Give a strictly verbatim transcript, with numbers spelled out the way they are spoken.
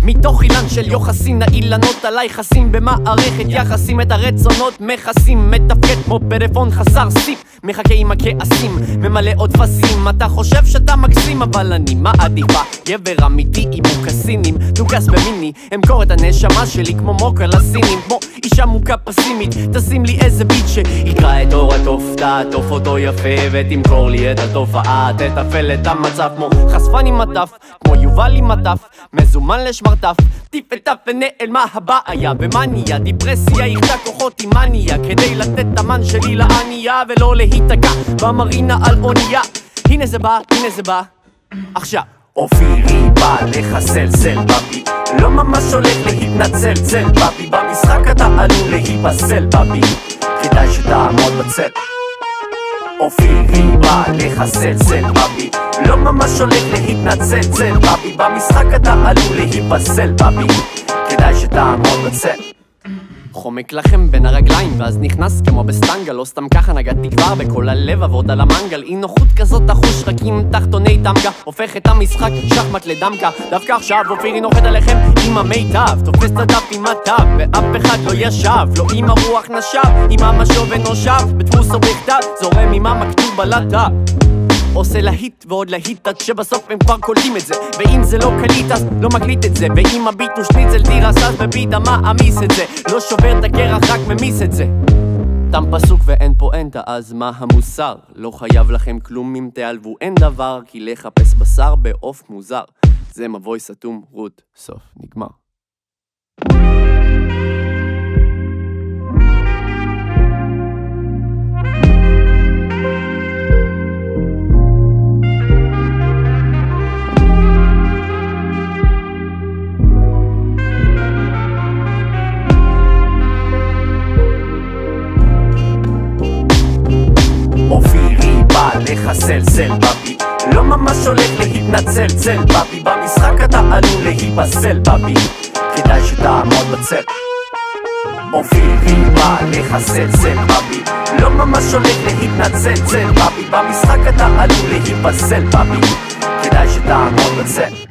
מתוך אילן של יוחסין, האילנות עליי חסים במערכת יחסים, את הרצונות מכסים, מתפקד כמו פלאפון חסר סיפ, מחכה עם הכעסים, ממלא עוד פסים. אתה חושב שאתה מקסים, אבל אני מעדיפה גבר אמיתי עם מוקסינים, דוגס במיני, אמכור את הנשמה שלי כמו מוקר לסינים, כמו אישה מוכה פסימית. תשים לי איזה ביט שיקרא את אור התוף, תעטוף אותו יפה ותמכור לי את התופעה, תתפעל את המצב כמו חשפן עם מטף, כמו יובל עם מטף, מזומן לשמרטף, טיפ וטף ונעלמה הבעיה במניה, דיפרסיה יחדה כוחות עם מניה, כדי לתת את המן שלי לענייה ולא להיתקע במרינה על אונייה. הנה זה בא, הנה זה בא, עכשיו אופירי בא לחסל סל בבי, לא ממש הולך להתנצל צל בבי, במשחק אתה עלול להיפסל בבי, כדאי שתעמוד בצל. אופירי בא לחסל סל בבי, לא ממש הולך להתנצל צל בבי, במשחק אתה עלול להיפסל בבי, כדאי שתעמוד בצל. חומק לכם בין הרגליים ואז נכנס כמו בסטנגל, לא סתם ככה נגעתי כבר בכל הלב עבוד על המנגל, אי נוחות כזאת תחוש רק עם תחתוני דמגה, הופך את המשחק שחמט לדמקה. דווקא עכשיו אופירי נוחת עליכם עם המיטב, תופס את הדף עם הטב ואף אחד לא ישב, לא עם הרוח נשב, עם המשוב ונושב, בדפוס או בכתב זורם עם המכתוב על הטב, עושה להיט ועוד להיט עד שבסוף הם כבר קולטים את זה, ואם זה לא קליט אז לא מקליט את זה, ואם הביט הוא שניצל תירס אז בבידה מה אמיס את זה, לא שובר את הקרח רק ממיס את זה. תם פסוק ואין פואנטה, אז מה המוסר? לא חייב לכם כלום אם תיעלבו, אין דבר, כי לחפש בשר בעוף מוזר זה מבוי סתום רות, סוף נגמר. לחסל סל בבי, לא ממש הולך להתנצל צל בבי, במשחק אתה עלול להיפסל בבי, כדאי שתעמוד בצל. אופירי בא לחסל סל בבי, לא ממש הולך להתנצל צל בבי, במשחק אתה עלול להיפסל בבי, כדאי שתעמוד בצל.